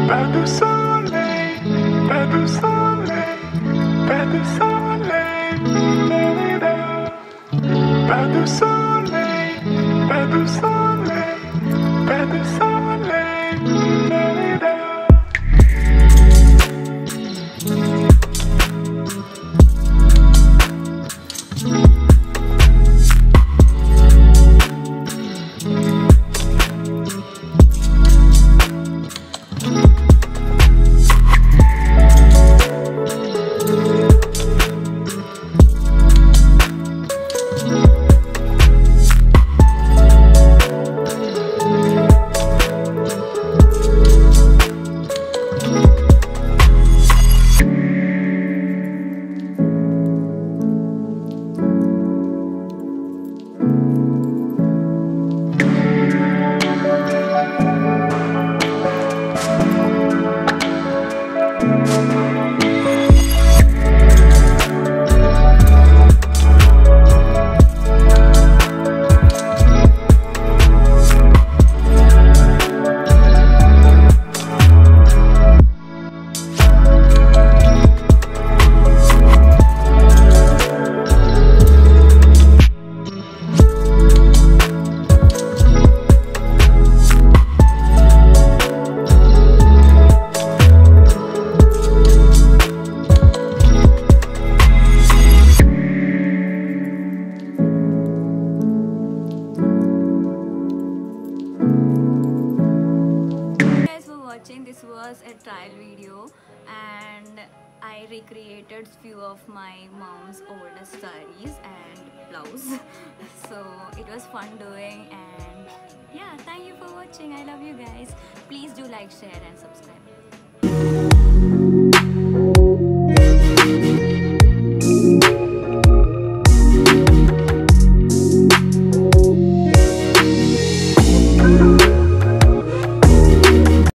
Pas de soleil, pas de soleil, pas de soleil, pas de soleil, pas de soleil, pas de soleil, This was a trial video and I recreated few of my mom's oldest sarees and blouse. So it was fun doing, and yeah, thank you for watching. I love you guys. Please do like, share and subscribe.